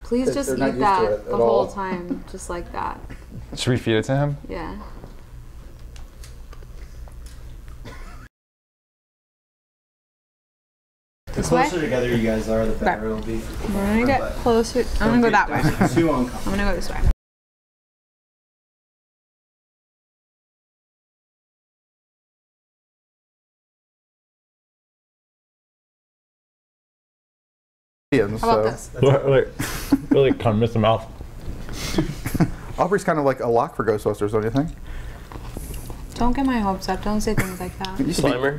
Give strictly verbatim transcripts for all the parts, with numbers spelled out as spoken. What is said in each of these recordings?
Please They're- just they're not eat used to that it the at whole all. time, just like that. Should we feed it to him? Yeah. The This way? closer together you guys are, the better it'll be. We're gonna get closer. I'm gonna go that way. Too I'm uncomfortable. gonna go this way. How How about this? Like, really kind of miss the mouth. Aubrey's kind of like a lock for Ghostbusters, don't you think? Don't get my hopes up. Don't say things like that. It used to be- Slimer.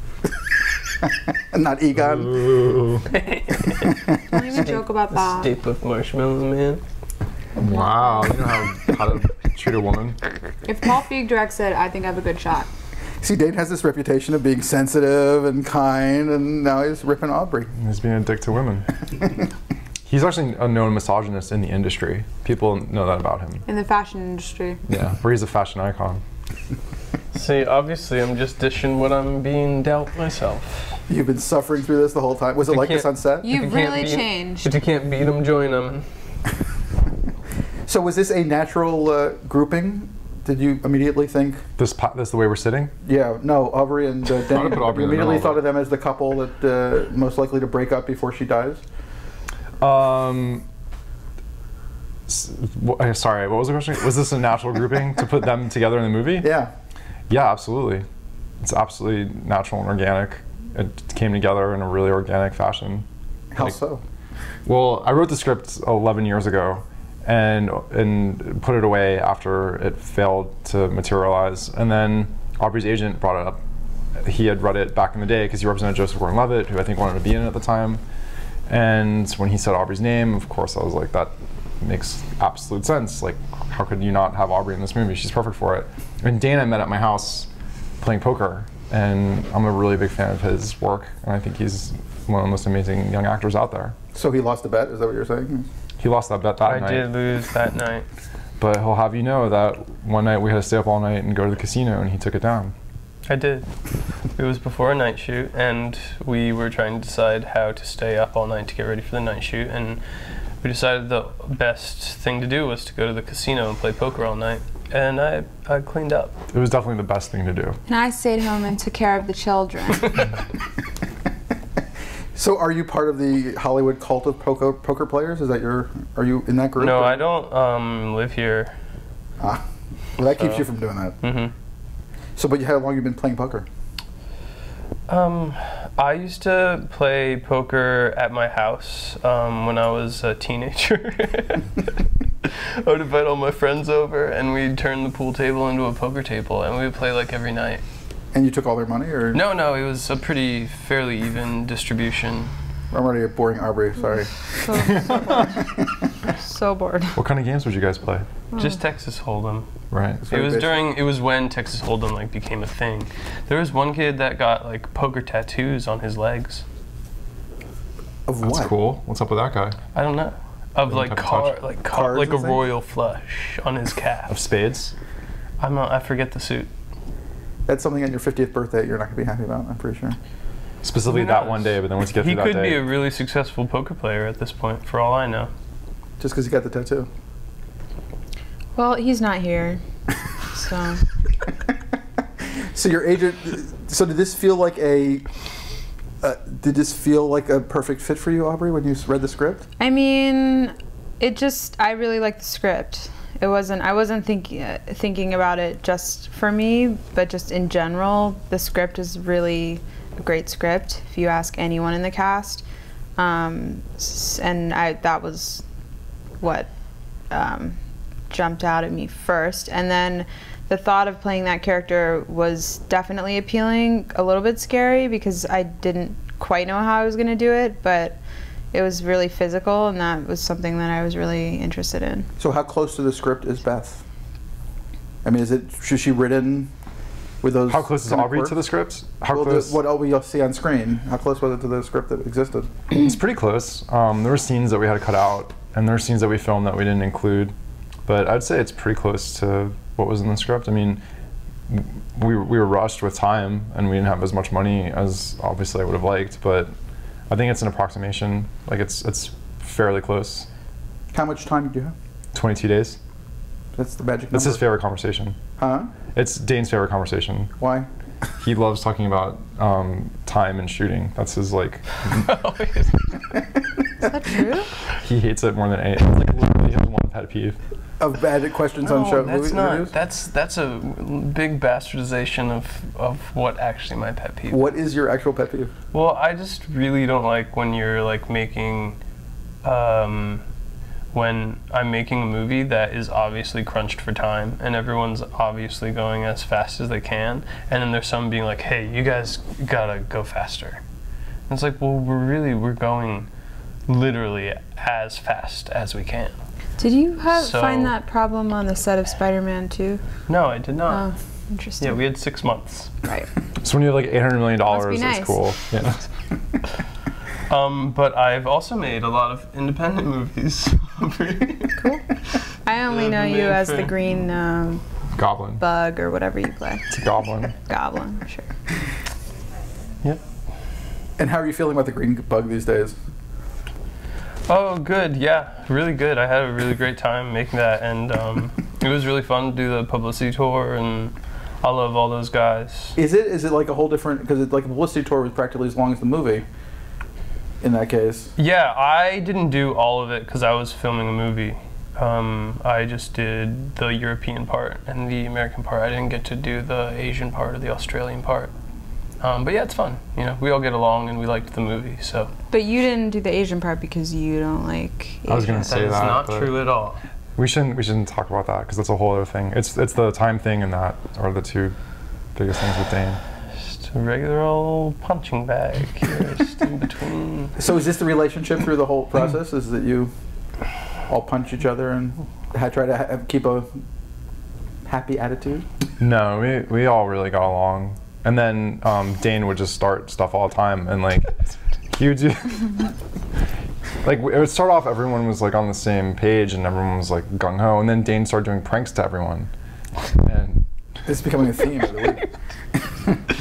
Not Egon. Ooh. Don't even joke about that. Stay Puft Marshmallow Man. Wow, you know how, how to treat a woman. If Paul Feig directs it, I think I have a good shot. See, Dane has this reputation of being sensitive and kind, and now he's ripping Aubrey. He's being a dick to women. He's actually a known misogynist in the industry. People know that about him. In the fashion industry. Yeah, where he's a fashion icon. See, obviously I'm just dishing what I'm being dealt myself. You've been suffering through this the whole time. Was it You like this can't- on set? You've you can't really beat- changed. If you can't beat them, join them. So was this a natural uh, grouping? Did you immediately think, This pa- this the way we're sitting? yeah, no, Aubrey and uh, Dane, put Aubrey you in the immediately middle thought of of them as the couple that uh, most likely to break up before she dies? Um, s- w- uh, sorry, what was the question? Was this a natural grouping to put them together in the movie? Yeah. Yeah, absolutely. It's absolutely natural and organic. It came together in a really organic fashion. How Like- so? Well, I wrote the script eleven years ago and and put it away after it failed to materialize. And then Aubrey's agent brought it up. He had read it back in the day because he represented Joseph Gordon-Levitt, who I think wanted to be in it at the time. And when he said Aubrey's name, of course, I was like, that makes absolute sense. Like, how could you not have Aubrey in this movie? She's perfect for it. And Dane I met at my house playing poker, and I'm a really big fan of his work, and I think he's one of the most amazing young actors out there. So he lost a bet, is that what you're saying? He lost that bet that I night. did lose that night. But he'll have you know that one night we had to stay up all night and go to the casino, and he took it down. I did. It was before a night shoot, and we were trying to decide how to stay up all night to get ready for the night shoot, and we decided the best thing to do was to go to the casino and play poker all night, and I, I cleaned up. It was definitely the best thing to do. And I stayed home and took care of the children. So are you part of the Hollywood cult of poker, poker players? Is that your, are you in that group? No, or- I don't um, live here. Ah, well that keeps So- you from doing that. hmm So, but how long have you been playing poker? Um, I used to play poker at my house um, when I was a teenager. I would invite all my friends over, and we'd turn the pool table into a poker table, and we would play like every night. And you took all their money, or? No, no, it was a pretty fairly even distribution. I'm already a boring Aubrey, sorry. So, so bored. So bored. What kind of games would you guys play? Just Texas Hold'em. Right. It very was basic. during. It was when Texas Hold'em like became a thing. There was one kid that got like poker tattoos on his legs. Of That's what? cool. What's up with that guy? I don't know. Of Didn't like have to car, touch. like car, Cards like a and things? royal flush on his Of calf. spades? I'm not, I forget the suit. That's something on your fiftieth birthday you're not going to be happy about, I'm pretty sure. Specifically Who that knows? one day, but then once you get He through that could day. be a really successful poker player at this point, for all I know. Just because you got the tattoo. Well, he's not here. So. So your agent, so did this feel like a, uh, did this feel like a perfect fit for you, Aubrey, when you s- read the script? I mean, it just, I really liked the script. It wasn't, I wasn't thinking uh, thinking about it just for me, but just in general, the script is really a great script, if you ask anyone in the cast. Um, s- and I, that was what um, jumped out at me first. And then the thought of playing that character was definitely appealing, a little bit scary because I didn't quite know how I was going to do it, but it was really physical, and that was something that I was really interested in. So how close to the script is Beth? I mean, is it, should she written with those? How close is kind of Aubrey quirks? to the script? How Well, the, close? what we see on screen, how close was it to the script that existed? It's pretty close. Um, there were scenes that we had to cut out, and there were scenes that we filmed that we didn't include. But I'd say it's pretty close to what was in the script. I mean, we, we were rushed with time, and we didn't have as much money as obviously I would have liked, but I think it's an approximation. Like, it's it's fairly close. How much time do you have? twenty-two days. That's the magic number. That's his favorite conversation. Huh? It's Dane's favorite conversation. Why? He loves talking about um, time and shooting. That's his like. Is that true? He hates it more than anything. It's like literally his one pet peeve. Of bad questions No, on show that's movie not. reviews? That's that's a big bastardization of of what actually my pet peeve. What is your actual pet peeve? Well, I just really don't like when you're like making, um, when I'm making a movie that is obviously crunched for time and everyone's obviously going as fast as they can, and then there's some being like, "Hey, you guys gotta go faster." And it's like, well, we're really we're going literally as fast as we can. Did you have So- find that problem on the set of Spider-Man too? No, I did not. Oh, interesting. Yeah, we had six months. Right. So when you have like eight hundred million dollars, nice. it's cool. Yeah. Um, but I've also made a lot of independent movies. Cool. I only Yeah, know the you main as the thing. green um, Goblin. bug or whatever you play. It's a goblin. Goblin, sure. Yep. And how are you feeling about the green bug these days? Oh, good. Yeah, really good. I had a really great time making that, and um, it was really fun to do the publicity tour, and I love all those guys. Is it is it like a whole different, because it, like a publicity tour was practically as long as the movie in that case? Yeah, I didn't do all of it because I was filming a movie. Um, I just did the European part and the American part. I didn't get to do the Asian part or the Australian part. Um, but yeah, it's fun. You know, we all get along and we liked the movie, so. But you didn't do the Asian part because you don't like Asian. I was gonna That say is that. not but true at all. We shouldn't we shouldn't talk about that because that's a whole other thing. It's it's the time thing and that are the two biggest things with Dane. Just a regular old punching bag here, just in between. So is this the relationship through the whole process? Is that you all punch each other and ha- try to ha- keep a happy attitude? No, we we all really got along. And then um, Dane would just start stuff all the time, and like he would do, like it would start off. Everyone was like on the same page, and everyone was like gung ho. And then Dane started doing pranks to everyone, and This is becoming a theme of the week.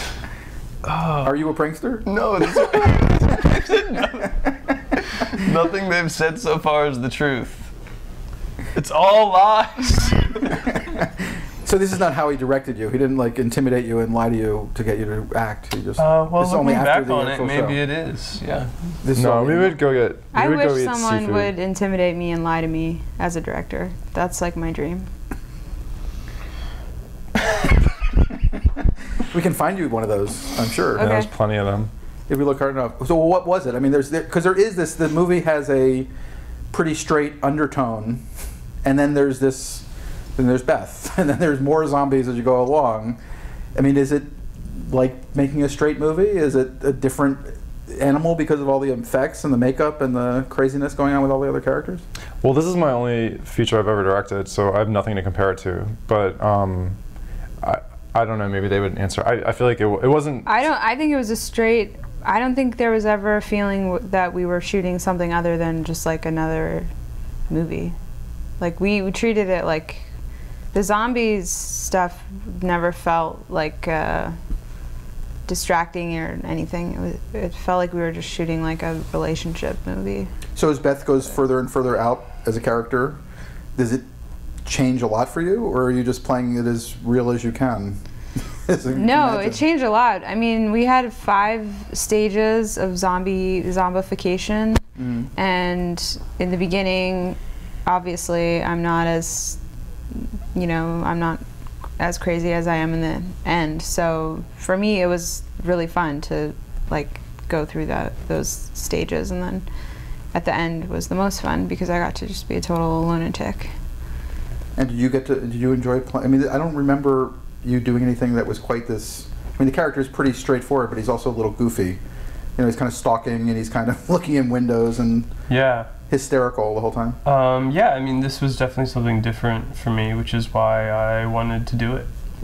Are you a prankster? No, this is nothing they've said so far is the truth. It's all lies. So this is not how he directed you. He didn't like intimidate you and lie to you to get you to act. He just. Uh, well, this is only looking after back the on it, actual maybe show. it is. Yeah. This is no, all- we would go get. We I would go wish eat someone seafood. would intimidate me and lie to me as a director. That's like my dream. We can find you one of those, I'm sure. Yeah, Okay. there's plenty of them. If we look hard enough. So what was it? I mean, there's because there, there is this. The movie has a pretty straight undertone, and then there's this. Then there's Beth, and then there's more zombies as you go along. I mean, is it like making a straight movie? Is it a different animal because of all the effects and the makeup and the craziness going on with all the other characters? Well, this is my only feature I've ever directed, so I have nothing to compare it to. But um, I I don't know. Maybe they would answer. I, I feel like it w- it wasn't. I don't. I think it was a straight. I don't think there was ever a feeling w- that we were shooting something other than just like another movie. Like we, we treated it like the zombies stuff never felt like uh, distracting or anything. It, was, it felt like we were just shooting like a relationship movie. So as Beth goes further and further out as a character, does it change a lot for you, or are you just playing it as real as you can? As you can No, imagine? it changed a lot. I mean, we had five stages of zombie zombification, Mhm. and in the beginning, obviously, I'm not as, you know, I'm not as crazy as I am in the end. So for me, it was really fun to like go through that those stages, and then at the end was the most fun because I got to just be a total lunatic. And did you get to? Did you enjoy playing? I mean, I don't remember you doing anything that was quite this. I mean, the character is pretty straightforward, but he's also a little goofy. You know, he's kind of stalking and he's kind of looking in windows and Yeah. hysterical the whole time. Um, yeah, I mean, this was definitely something different for me, which is why I wanted to do it.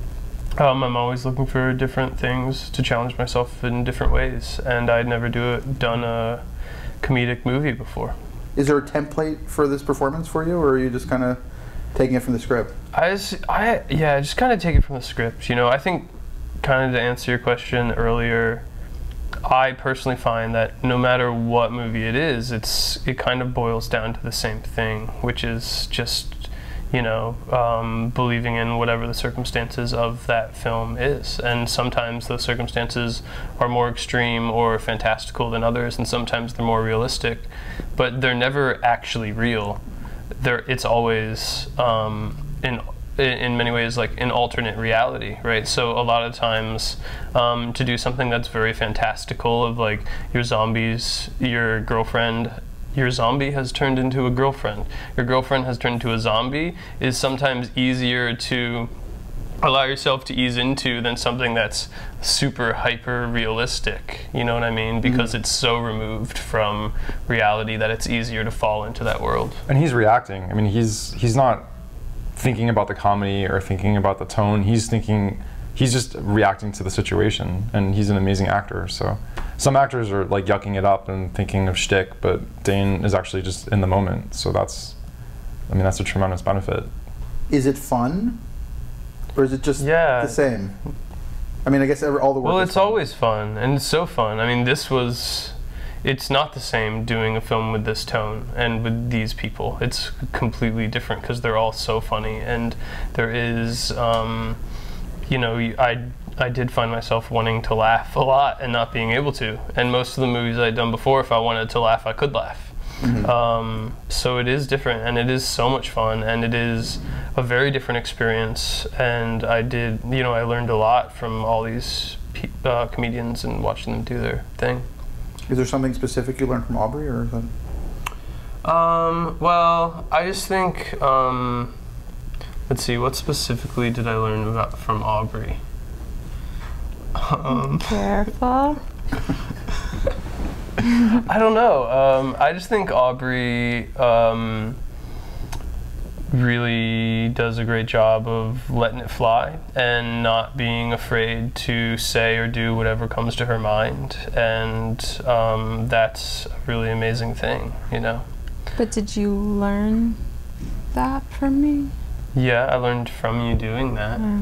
Um, I'm always looking for different things to challenge myself in different ways, and I'd never do it, done a comedic movie before. Is there a template for this performance for you, or are you just kind of taking it from the script? I just, I, yeah, just kind of take it from the script. You know, I think, kind of to answer your question earlier, I personally find that no matter what movie it is, it's it kind of boils down to the same thing, which is just, you know, um, believing in whatever the circumstances of that film is. And sometimes those circumstances are more extreme or fantastical than others, and sometimes they're more realistic, but they're never actually real. They're, it's always um, in in many ways like an alternate reality, right? So a lot of times um, to do something that's very fantastical of like your zombies, your girlfriend, your zombie has turned into a girlfriend, your girlfriend has turned into a zombie, is sometimes easier to allow yourself to ease into than something that's super hyper realistic, you know what I mean? Because mm-hmm. it's so removed from reality that it's easier to fall into that world. And he's reacting. I mean, he's he's not thinking about the comedy or thinking about the tone. He's thinking, he's just reacting to the situation, and he's an amazing actor. So some actors are like yucking it up and thinking of shtick, but Dane is actually just in the moment. So that's, I mean, that's a tremendous benefit. Is it fun? Or is it just yeah. the same? I mean, I guess every, all the work Well, is it's fun. always fun, and it's so fun. I mean, this was, it's not the same doing a film with this tone and with these people. It's completely different because they're all so funny, and there is, um, you know, I, I did find myself wanting to laugh a lot and not being able to. And most of the movies I'd done before, if I wanted to laugh, I could laugh. Mm-hmm. um, so it is different, and it is so much fun, and it is a very different experience. And I did, you know, I learned a lot from all these pe uh, comedians and watching them do their thing. Is there something specific you learned from Aubrey, or is that? Um, well, I just think, um, let's see, what specifically did I learn about from Aubrey? Um, Careful. I don't know. Um, I just think Aubrey um, really does a great job of letting it fly and not being afraid to say or do whatever comes to her mind. And um, that's a really amazing thing, you know. But did you learn that from me? Yeah, I learned from you doing that. Yeah.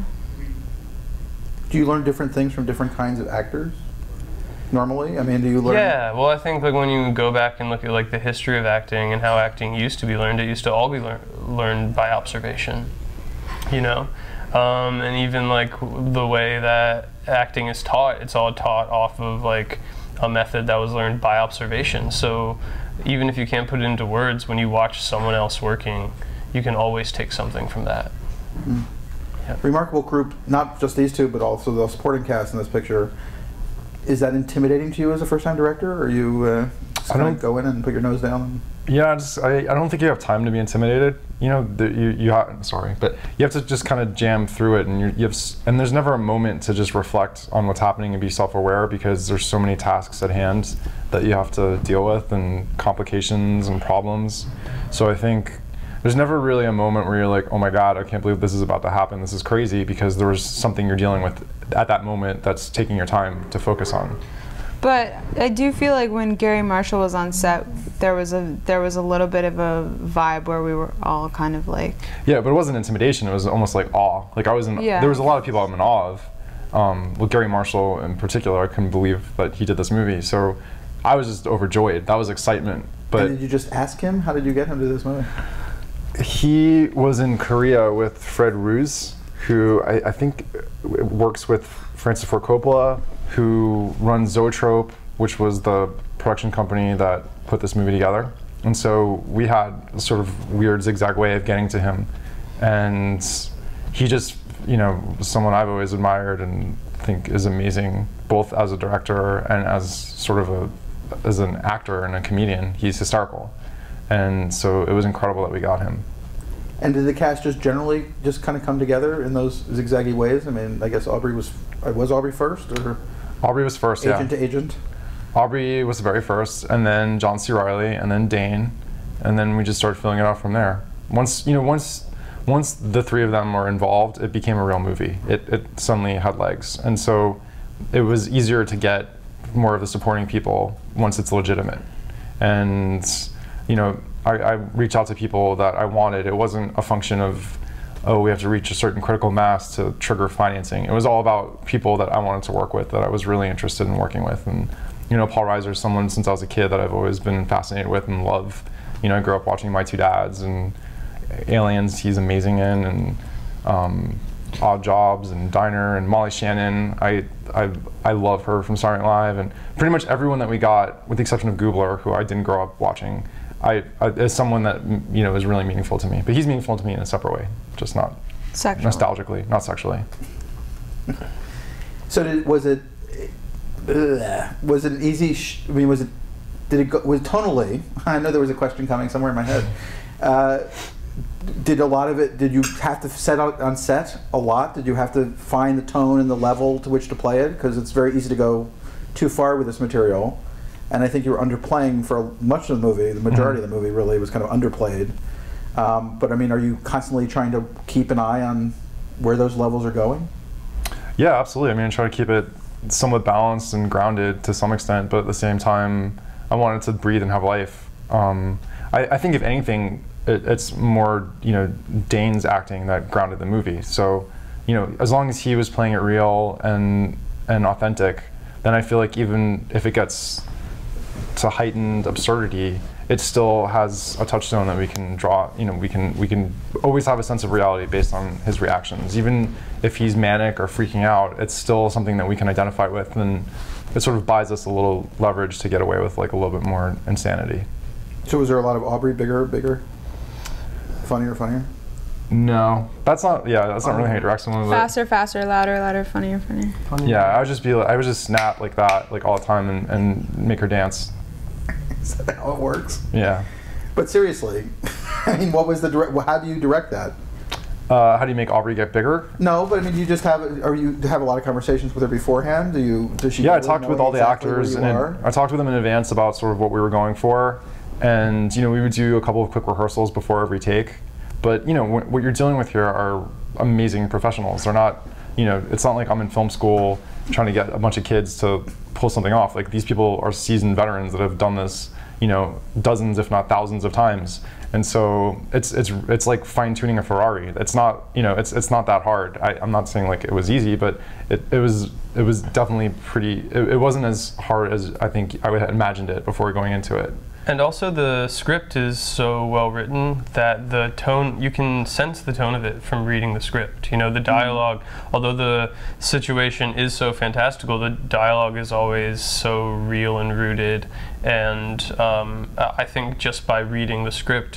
Do you learn different things from different kinds of actors? Normally, I mean, do you learn? Yeah, well, I think like when you go back and look at like the history of acting and how acting used to be learned, it used to all be lear learned by observation, you know, um, and even like the way that acting is taught, it's all taught off of like a method that was learned by observation. So even if you can't put it into words, when you watch someone else working, you can always take something from that. Mm. Yeah. Remarkable group, not just these two, but also the supporting cast in this picture. Is that intimidating to you as a first-time director, or you uh, just kind of go in and put your nose down? And yeah, I, just, I, I don't think you have time to be intimidated. You know, the, you you ha sorry, but you have to just kind of jam through it, and you, you have and there's never a moment to just reflect on what's happening and be self-aware, because there's so many tasks at hand that you have to deal with, and complications and problems. So I think there's never really a moment where you're like, oh my God, I can't believe this is about to happen. This is crazy, because there was something you're dealing with at that moment that's taking your time to focus on. But I do feel like when Gary Marshall was on set, there was a there was a little bit of a vibe where we were all kind of like. Yeah, but it wasn't intimidation. It was almost like awe. Like I was in. Yeah. There was a lot of people I'm in awe of. Um, with Gary Marshall in particular, I couldn't believe that he did this movie. So I was just overjoyed. That was excitement. But and did you just ask him? How did you get him to this movie? He was in Korea with Fred Roos, who I, I think works with Francis Ford Coppola, who runs Zoetrope, which was the production company that put this movie together. And so we had a sort of weird zigzag way of getting to him. And he just, you know, was someone I've always admired and think is amazing, both as a director and as sort of a, as an actor and a comedian. He's hysterical. And so it was incredible that we got him. And did the cast just generally just kind of come together in those zigzaggy ways? I mean, I guess Aubrey was, was Aubrey first, or? Aubrey was first, agent yeah. to agent? Aubrey was the very first, and then John C. Reilly, and then Dane, and then we just started filling it out from there. Once, you know, once, once the three of them were involved, it became a real movie. It, it suddenly had legs, and so it was easier to get more of the supporting people once it's legitimate. And you know, I, I reached out to people that I wanted. It wasn't a function of oh, we have to reach a certain critical mass to trigger financing. It was all about people that I wanted to work with, that I was really interested in working with. And you know, Paul Reiser is someone since I was a kid that I've always been fascinated with and love. You know, I grew up watching My Two Dads and Aliens, he's amazing in, and um, Odd Jobs and Diner and Molly Shannon. I, I I love her from Saturday Night Live, and pretty much everyone that we got, with the exception of Goobler, who I didn't grow up watching, I, I is someone that you know is really meaningful to me. But he's meaningful to me in a separate way, just not Sexually. nostalgically, not sexually. So did, was it ugh, was it an easy? Sh I mean, was it did it go, was tonally? I know there was a question coming somewhere in my head. Uh, Did a lot of it, did you have to set out on set a lot? Did you have to find the tone and the level to which to play it? Because it's very easy to go too far with this material. And I think you were underplaying for much of the movie. The majority mm-hmm. of the movie really was kind of underplayed. Um, but I mean, are you constantly trying to keep an eye on where those levels are going? Yeah, absolutely. I mean, I try to keep it somewhat balanced and grounded to some extent, but at the same time, I want it to breathe and have life. Um, I, I think if anything, It, it's more, you know, Dane's acting that grounded the movie. So, you know, as long as he was playing it real and and authentic, then I feel like even if it gets to heightened absurdity, it still has a touchstone that we can draw. You know, we can we can always have a sense of reality based on his reactions. Even if he's manic or freaking out, it's still something that we can identify with, and it sort of buys us a little leverage to get away with like a little bit more insanity. So was there a lot of Aubrey, bigger, bigger? Funnier, funnier? No, that's not. Yeah, that's not really how you direct someone. Faster, faster, louder, louder, funnier, funnier. funnier. Yeah, I would just be. I would just snap like that, like all the time, and, and make her dance. Is that how it works? Yeah. But seriously, I mean, what was the direct? How do you direct that? Uh, how do you make Aubrey get bigger? No, but I mean, do you just have? Are you have a lot of conversations with her beforehand? Do you? Does she? Yeah, I really talked know with all the exactly actors, where and you in, are? I talked with them in advance about sort of what we were going for, and you know, we would do a couple of quick rehearsals before every take. But you know, wh what you're dealing with here are amazing professionals. They're not, you know, it's not like I'm in film school trying to get a bunch of kids to pull something off. Like these people are seasoned veterans that have done this, you know, dozens if not thousands of times. And so it's it's it's like fine tuning a Ferrari. It's not, you know, it's it's not that hard. I, I'm not saying like it was easy, but it it was it was definitely pretty. It, it wasn't as hard as I think I would have imagined it before going into it. And also the script is so well written that the tone, you can sense the tone of it from reading the script. You know, the dialogue, mm-hmm. although the situation is so fantastical, the dialogue is always so real and rooted. And um, I think just by reading the script,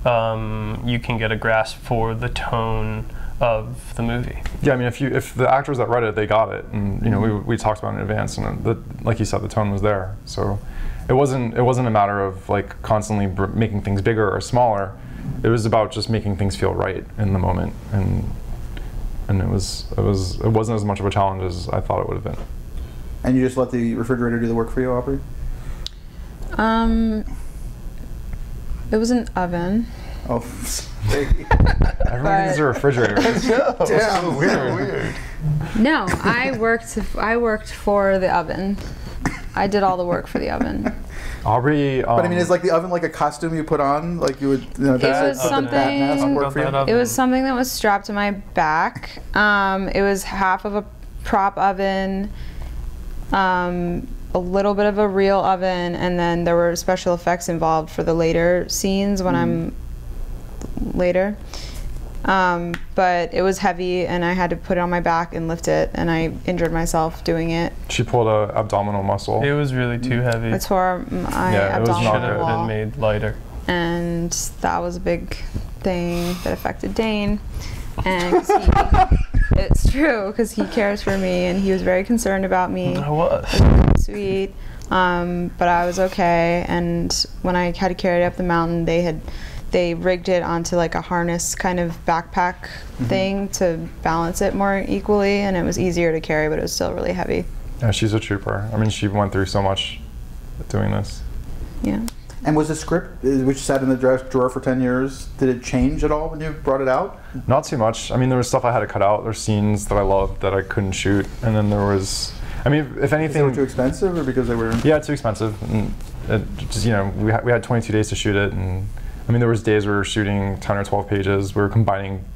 um, you can get a grasp for the tone of the movie. Yeah, I mean, if you if the actors that read it, they got it, and you know, we we talked about it in advance, and the, like you said, the tone was there. So. It wasn't. It wasn't a matter of like constantly br making things bigger or smaller. It was about just making things feel right in the moment, and and it was. It was. It wasn't as much of a challenge as I thought it would have been. And you just let the refrigerator do the work for you, Aubrey? Um, it was an oven. Oh, everyone needs a refrigerator. Damn, so weird. weird. No, I worked. I worked for the oven. I did all the work for the oven. Aubrey. Um, but I mean, is like the oven like a costume you put on? Like you would, you know, it was like, something. work for you? It was something that was strapped to my back. Um, it was half of a prop oven, um, a little bit of a real oven, and then there were special effects involved for the later scenes when mm. I'm later. Um, but it was heavy, and I had to put it on my back and lift it, and I injured myself doing it. She pulled a abdominal muscle. It was really too heavy. I tore my yeah, abdominal it was should have been made lighter. And that was a big thing that affected Dane. And 'cause he, it's true, because he cares for me, and he was very concerned about me. I was. Sweet. Um, but I was okay, and when I had to carry it up the mountain, they had they rigged it onto like a harness kind of backpack mm-hmm. thing to balance it more equally, and it was easier to carry, but it was still really heavy. Yeah, she's a trooper. I mean, she went through so much doing this. Yeah. And was the script, which sat in the drawer for ten years, did it change at all when you brought it out? Not too much. I mean, there was stuff I had to cut out. There's scenes that I loved that I couldn't shoot, and then there was, I mean, if anything, they were too expensive, or because they were? Yeah, too expensive. And it just, you know, we had, we had twenty-two days to shoot it, and I mean, there was days we were shooting ten or twelve pages. We were combining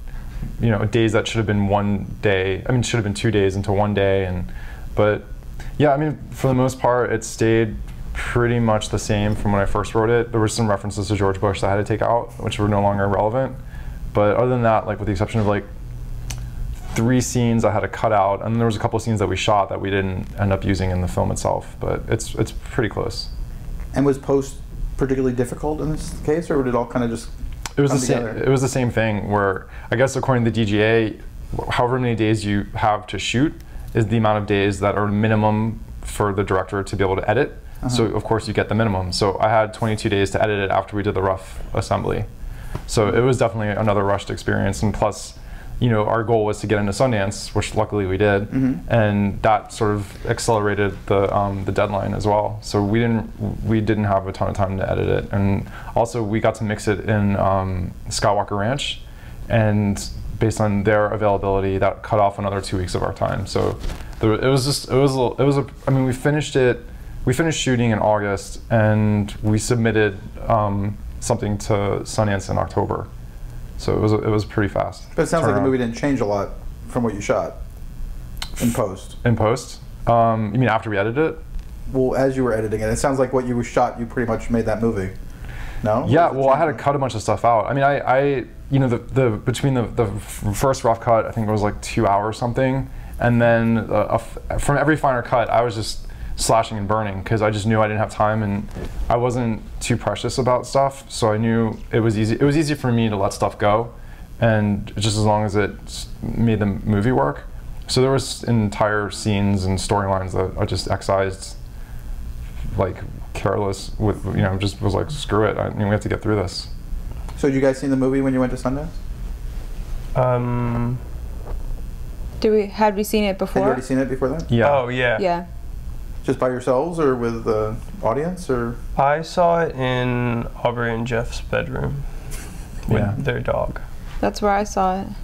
you know, days that should have been one day. I mean, should have been two days into one day, and but yeah, I mean, for the most part, it stayed pretty much the same from when I first wrote it. There were some references to George Bush that I had to take out, which were no longer relevant. But other than that, like with the exception of like three scenes I had to cut out, and there was a couple of scenes that we shot that we didn't end up using in the film itself. But it's it's pretty close. And was post particularly difficult in this case, or did it all kind of just It was come the same. together? It was the same thing. Where I guess according to the D G A, however many days you have to shoot is the amount of days that are minimum for the director to be able to edit. Uh-huh. So of course you get the minimum. So I had twenty-two days to edit it after we did the rough assembly. So it was definitely another rushed experience. And plus, you know, our goal was to get into Sundance, which luckily we did, mm-hmm. and that sort of accelerated the um, the deadline as well. So we didn't we didn't have a ton of time to edit it, and also we got to mix it in um, Skywalker Ranch, and based on their availability, that cut off another two weeks of our time. So there, it was just it was a, it was a I mean we finished it we finished shooting in August, and we submitted um, something to Sundance in October. So it was it was pretty fast. But it sounds like the turnaround. movie didn't change a lot from what you shot in post. In post? Um, you mean after we edited it? Well, as you were editing it, it sounds like what you shot, you pretty much made that movie. No? Yeah. Or was it Well, I had to changed? cut a bunch of stuff out. I mean, I, I you know, the the between the the first rough cut, I think it was like two hours something, and then uh, a, from every finer cut, I was just slashing and burning because I just knew I didn't have time, and I wasn't too precious about stuff, so I knew it was easy. It was easy for me to let stuff go, and just as long as it made the movie work. So there was entire scenes and storylines that I just excised, like careless with, you know, just was like, screw it. I mean, we have to get through this. So did you guys see the movie when you went to Sundance? Um. Did we had we seen it Had before? you already seen it before that? Yeah. Oh yeah. Yeah. Just by yourselves or with the audience, or? I saw it in Aubrey and Jeff's bedroom with Yeah. their dog. That's where I saw it.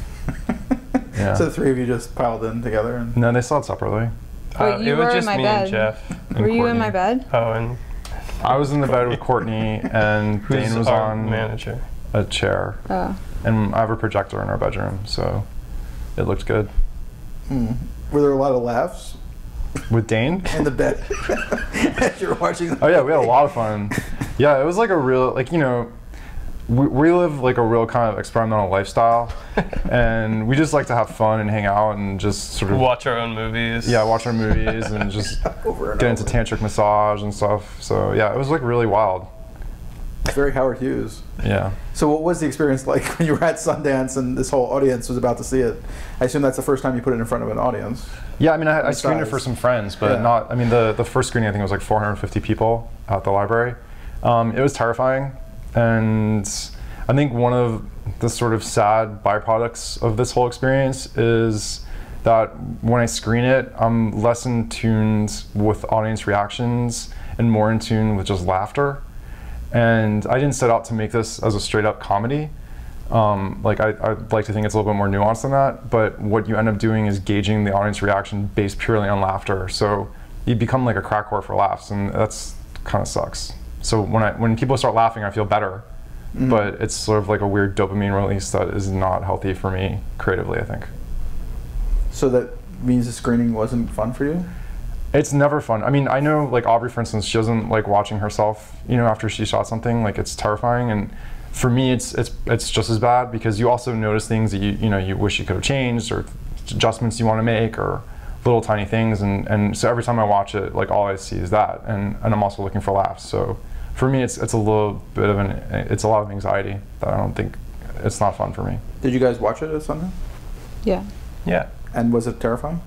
Yeah. So the three of you just piled in together and No, they saw it separately. Wait, Uh, you it were was in just my me bed. and Jeff. And Were you in Courtney. my bed? Oh, and I was in the bed with Courtney, and who's Dane was our on manager? a chair, Oh. and I have a projector in our bedroom, so it looked good. Hmm. Were there a lot of laughs With Dane? in the bed as you were watching? The Oh yeah, we had a lot of fun. Yeah, it was like a real, like, you know, we, we live like a real kind of experimental lifestyle, and we just like to have fun and hang out and just sort of Watch our own movies. yeah, watch our movies and just Over and get into over. tantric massage and stuff. So yeah, it was like really wild. It's very Howard Hughes. Yeah. So what was the experience like when you were at Sundance and this whole audience was about to see it? I assume that's the first time you put it in front of an audience. Yeah, I mean, I, I The screened it size. for some friends, but Yeah. not. I mean, the the first screening I think was like four hundred fifty people at the library. Um, it was terrifying, and I think one of the sort of sad byproducts of this whole experience is that when I screen it, I'm less in tune with audience reactions and more in tune with just laughter. And I didn't set out to make this as a straight up comedy. Um, like I, I'd like to think it's a little bit more nuanced than that, but what you end up doing is gauging the audience reaction based purely on laughter. So you become like a crack whore for laughs, and that's kind of sucks. So when I when people start laughing, I feel better, Mhm. but it's sort of like a weird dopamine release that is not healthy for me creatively, I think. So that means the screening wasn't fun for you? It's never fun. I mean, I know, like Aubrey, for instance, she doesn't like watching herself, you know, after she shot something. Like, it's terrifying, and for me, it's it's it's just as bad because you also notice things that you you know you wish you could have changed, or adjustments you want to make, or little tiny things, and and so every time I watch it, like all I see is that, and and I'm also looking for laughs. So for me, it's it's a little bit of an it's a lot of anxiety that I don't think it's not fun for me. Did you guys watch it at Sundance? Yeah. Yeah. And was it terrifying?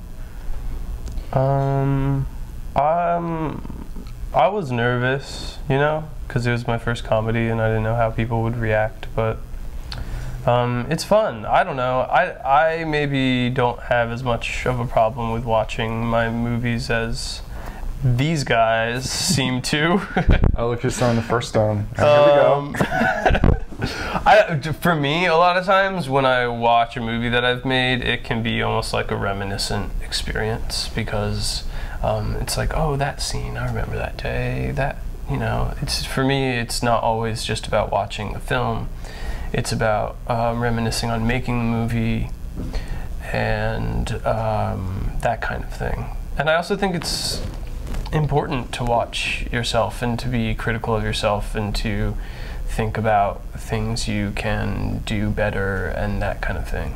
Um, um, I was nervous, you know, because it was my first comedy and I didn't know how people would react. But um, it's fun. I don't know. I I maybe don't have as much of a problem with watching my movies as these guys seem to. Oh, look who's throwing the first stone. And here we go. Um, I, for me, a lot of times when I watch a movie that I've made, it can be almost like a reminiscent experience because um, it's like, oh, that scene, I remember that day. That, you know, it's for me, it's not always just about watching the film. it's about um, reminiscing on making the movie and um, that kind of thing. And I also think it's important to watch yourself and to be critical of yourself and to think about things you can do better and that kind of thing.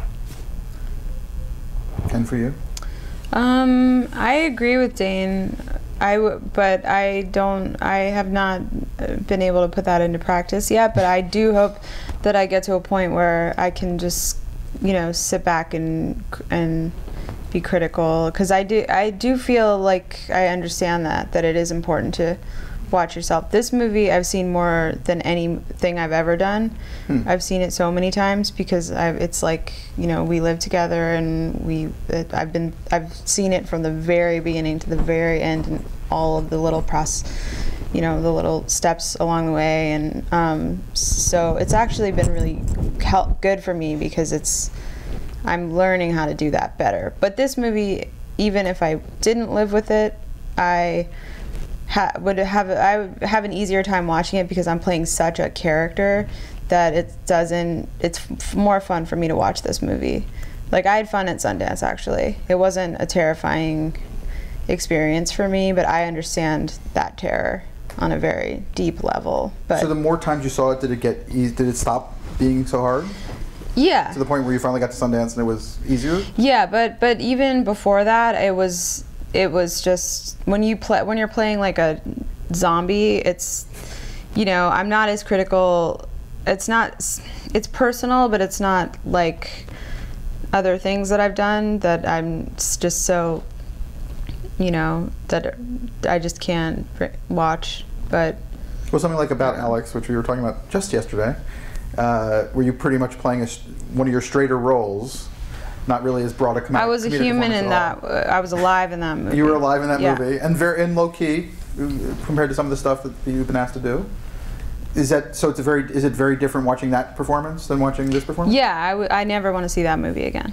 And for you? Um, I agree with Dane. I w but I don't. I have not been able to put that into practice yet. But I do hope that I get to a point where I can just, you know, sit back and and be critical, because I do. I do feel like I understand that that it is important to watch yourself. This movie I've seen more than anything I've ever done. Hmm. I've seen it so many times because I've, it's like, you know, we live together and we it, I've been I've seen it from the very beginning to the very end and all of the little process, you know, the little steps along the way, and um, so it's actually been really help, good for me because it's I'm learning how to do that better. But this movie, even if I didn't live with it, I Ha would have I would have an easier time watching it because I'm playing such a character that it doesn't. It's f more fun for me to watch this movie. Like, I had fun at Sundance, actually. It wasn't a terrifying experience for me, but I understand that terror on a very deep level. But so the more times you saw it, did it get easy? Did it stop being so hard? Yeah. To the point where you finally got to Sundance and it was easier? Yeah, but but even before that, it was. It was just when you play when you're playing like a zombie, it's, you know, I'm not as critical. It's not it's personal, but it's not like other things that I've done that I'm just so, you know, that I just can't watch. But well, something like About Alex, which we were talking about just yesterday, uh, were you pretty much playing a, one of your straighter roles? Not really as broad a comedic. I was a human in that. Uh, I was alive in that movie. You were alive in that yeah. movie, and very in low key compared to some of the stuff that you've been asked to do. Is that so? It's a very. Is it very different watching that performance than watching this performance? Yeah, I, w I never want to see that movie again.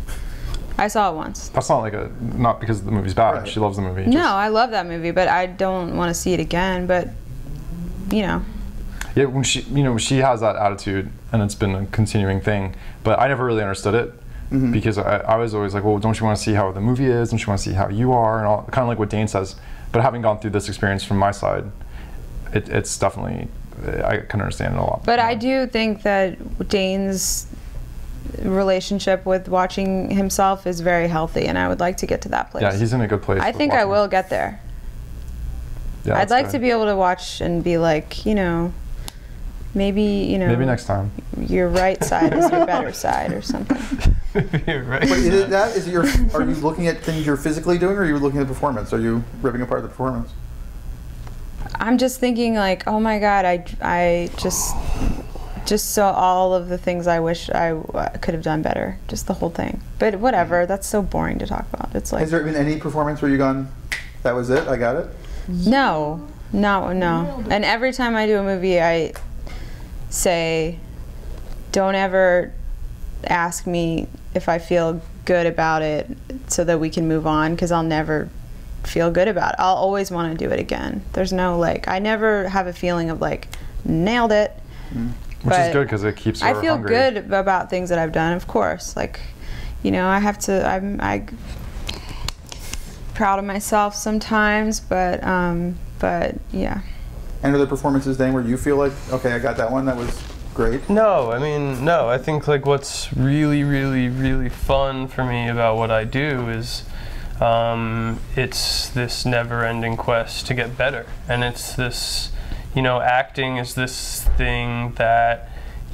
I saw it once. That's not like a not because the movie's bad. Right. She loves the movie. No, just, I love that movie, but I don't want to see it again. But you know. Yeah, when she you know she has that attitude, and it's been a continuing thing. But I never really understood it. Mm-hmm. Because I, I was always like, well, don't you want to see how the movie is? Don't you want to see how you are? And all, kind of like what Dane says. But having gone through this experience from my side, it, it's definitely, I can understand it a lot. But more. I do think that Dane's relationship with watching himself is very healthy, and I would like to get to that place. Yeah, he's in a good place. I think I will get there. Yeah, I'd like good. to be able to watch and be like, you know, maybe, you know. Maybe next time. Your right side is your better side or something. Right. Wait, is it that? Is it your? Are you looking at things you're physically doing, or are you looking at the performance? Are you ripping apart the performance? I'm just thinking like, oh my God, I, I just, just saw all of the things I wish I w could have done better. Just the whole thing. But whatever, that's so boring to talk about. It's like. Has there been any performance where you've gone, that was it, I got it? No, no, no. And every time I do a movie, I say, don't ever ask me if I feel good about it so that we can move on, because I'll never feel good about it. I'll always want to do it again. There's no like, I never have a feeling of like, nailed it. Mm. Which is good because it keeps her I feel hungry. good about things that I've done, of course. Like, you know, I have to, I'm I, proud of myself sometimes, but, um, but yeah. And are there performances, Dane, where you feel like, okay, I got that one, that was great? No, I mean, no. I think like what's really, really, really fun for me about what I do is um, it's this never-ending quest to get better, and it's this, you know, acting is this thing that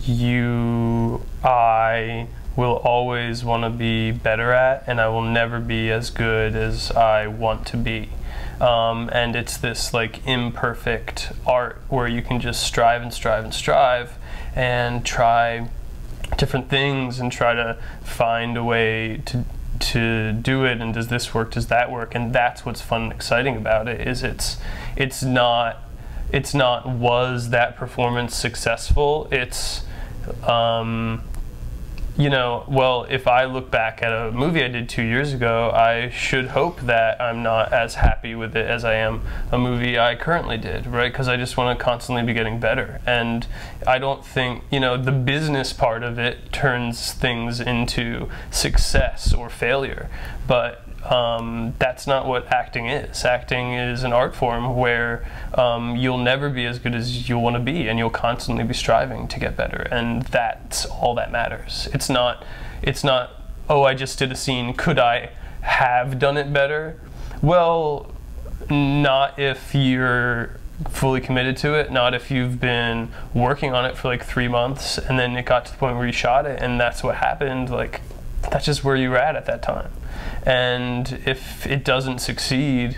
you, I will always want to be better at, and I will never be as good as I want to be. Um, and it's this like imperfect art where you can just strive and strive and strive and try different things and try to find a way to to do it, and does this work, does that work, and that's what's fun and exciting about it. Is it's it's not it's not was that performance successful, it's um, you know, well, if I look back at a movie I did two years ago, I should hope that I'm not as happy with it as I am a movie I currently did, right? Because I just want to constantly be getting better. And I don't think, you know, the business part of it turns things into success or failure. But Um, that's not what acting is. Acting is an art form where um, you'll never be as good as you want to be, and you'll constantly be striving to get better, and that's all that matters. It's not, it's not, oh, I just did a scene, could I have done it better? Well, not if you're fully committed to it, not if you've been working on it for like three months, and then it got to the point where you shot it, and that's what happened. Like, that's just where you were at at that time. And if it doesn't succeed,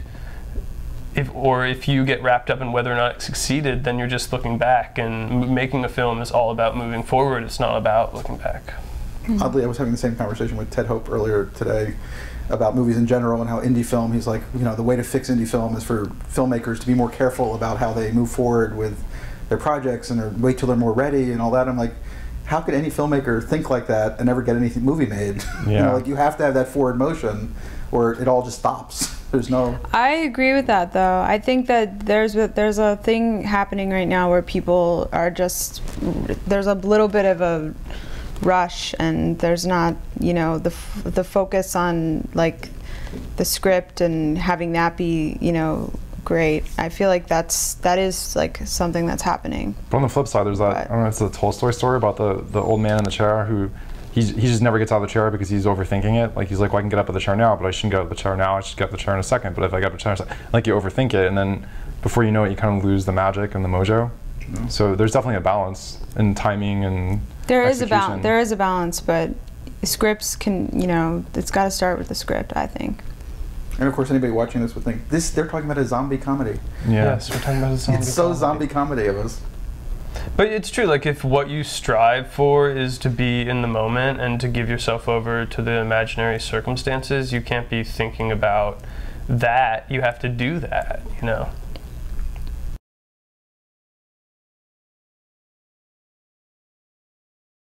if, or if you get wrapped up in whether or not it succeeded, then you're just looking back. And m making a film is all about moving forward. It's not about looking back. Oddly, I was having the same conversation with Ted Hope earlier today about movies in general and how indie film, he's like, you know, the way to fix indie film is for filmmakers to be more careful about how they move forward with their projects and or wait till they're more ready and all that. I'm like, how could any filmmaker think like that and never get any movie made? Yeah. You know, like, you have to have that forward motion or it all just stops. There's no... I agree with that, though. I think that there's a, there's a thing happening right now where people are just... There's a little bit of a rush, and there's not, you know, the, f the focus on, like, the script and having that be, you know, great. I feel like that's that is like something that's happening. But on the flip side, there's that, but, I don't know, it's the Tolstoy story about the the old man in the chair who he's, he just never gets out of the chair because he's overthinking it. Like, he's like, well, I can get up out of the chair now, but I shouldn't get out of the chair now. I should get out of the chair in a second. But if I get out of the chair in a second, like, you overthink it, and then before you know it, you kind of lose the magic and the mojo. Mm-hmm. So there's definitely a balance in timing and there execution. is a balance. There is a balance, but scripts can, you know, it's got to start with the script, I think. And of course, anybody watching this would think, this, they're talking about a zombie comedy. Yeah. Yes, we're talking about a zombie It's so comedy. zombie comedy of us. But it's true, like, if what you strive for is to be in the moment and to give yourself over to the imaginary circumstances, you can't be thinking about that. You have to do that, you know?